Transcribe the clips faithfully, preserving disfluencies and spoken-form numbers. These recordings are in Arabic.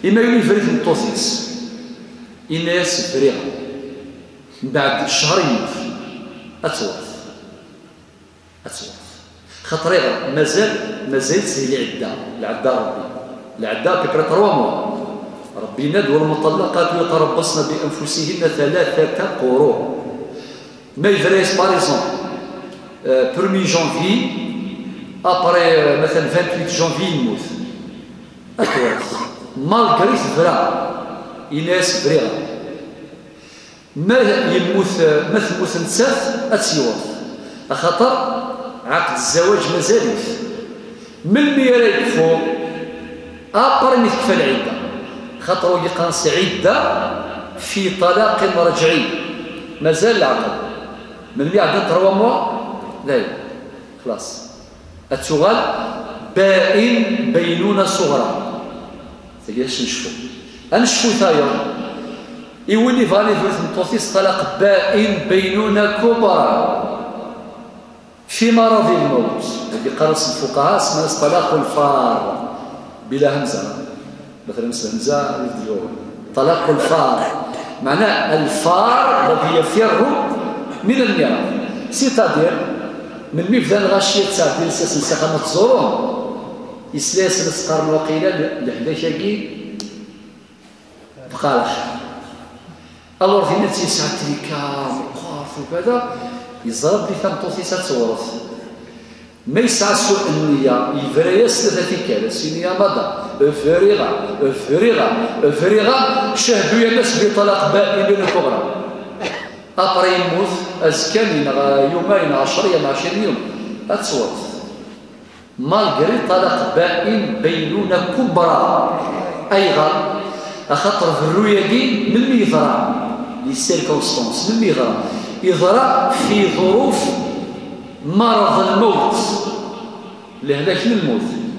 إما يولي فريد مطوسيس إناس فريغ من بعد شهر يموت أتورث أتورث خاطر مازال مازال زي العدة العدة ربي العدة بكرة تروا موا ربي ناد والمطلقات يتربصن بأنفسهن ثلاثة قروء ما يفريس باريزون premier janvier après مثلا vingt-huit janvier يموت أتورث مالغري فرا إناس فريغا ما يموت ما تموت نسات أتسيورث خاطر عقد الزواج مازال من ميرا يكفو أبرا يكفى العدة خاطر يقاس عدة في طلاق رجعي مازال العقد من اللي عندنا تروا موا لا خلاص التغال بائن بينونة صغرى تجيش نشوفو نشوفو ثايا يولي فاني ثلاث مطوسيس طلاق بائن بينونة كبرى في مرض الموت الذي قرص الفقهاء اسمه طلاق الفار بلا همزه مثلا مثل همزه طلاق الفار معناه الفار الذي يفر من الميراث سيتادير من مبدا الغاشيه تاع ساس نسخه تزورون يسلاس نسقر الوقيله لحداشاكي بقالح الور فين تيسع تريكا وقاف وكذا يزرب لي ثم توصيصات تورث ما يسعى سوء النية يفريس ثلاثة كالس النية مضى فريغة فريغة فريغة شهدوا يا الناس بطلاق بائن الكبرى أبرا يموت أزكانين يومين عشرين عشرين يوم أتصورث مالغري طلاق بائن بينونة كبرى أيضا أخطر في الرؤية دي من ميثرا للسيركونستانس من ميثرا يظهر في ظروف مرض الموت لهلاك الموت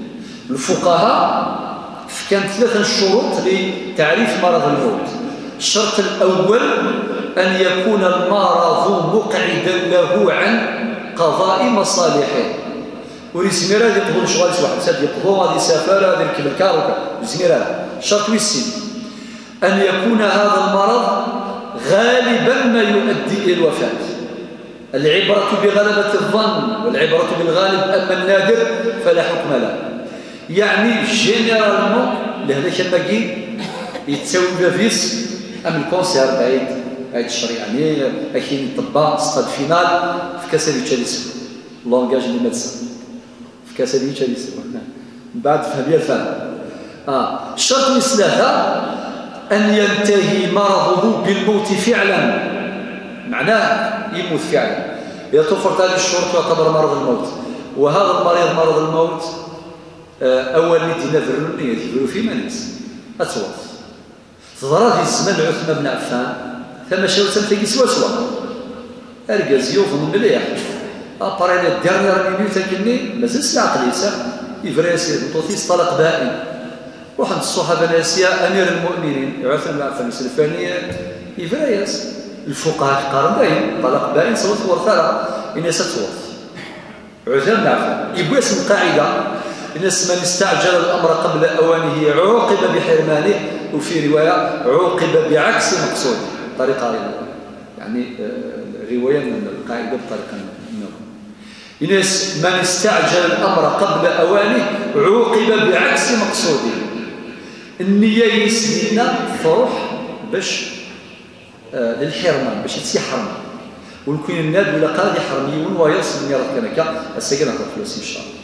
الفقهاء كانت ثلاثة شروط لتعريف مرض الموت الشرط الأول أن يكون المرض مقعدا له عن قضاء مصالحه ورسميرا هذه يقضون شغال واحد ساد يقضون هذه سفارة هذه ركب الكار رسميرا الشرط والسن أن يكون هذا المرض غالبا ما يؤدي إلى الوفاة العبرة بغلبة الظن والعبرة بالغالب أما النادر فلا حكم له يعني جينيرالمون لهذاك الماكين يتساوي بفيس أم الكونسير بعيد بعيد الشريعة يعني أكين الطباء ستاد فينال في كاسة تشاليسو لونجاج دي ميدسان في كاسة تشاليسو من بعد فهمية الفهم آه الشرط الثلاثة أن ينتهي مرضه بالموت فعلا معناه يموت فعلا إذا توفرت هذه الشروط يعتبر مرض الموت وهذا المريض مرض الموت أول ندي نذر النية يذروا في مناس أتوقف تظهر في الزمن عثمان بن عفان ثم شاو تنتقي سوا سوا أرجز يوفن مليح أبرا إلى الدرنير مينيوت كني مازال سلعة قليسة يفريسي مطوطيس طلق بائن وحد الصحابة ناسيا أمير المؤمنين عثمان بن عفان السلفانية يفريس الفقهاء قارن دايم طلاق بائن سوى ورثة إن ستورث عثمان بن عفان يبغى اسم قاعدة إن من استعجل الأمر قبل أوانه عوقب بحرمانه وفي رواية عوقب بعكس مقصود طريقة يعني رواية من القاعدة بطريقة النوم إن من استعجل الأمر قبل أوانه عوقب بعكس مقصوده النية يسدينا فرح باش آه للحرمان باش يتسي حرمان ونكون الناد ولا قاضي حرميون ويصل ميراث كنكا السجن هذا فلوس إن شاء الله.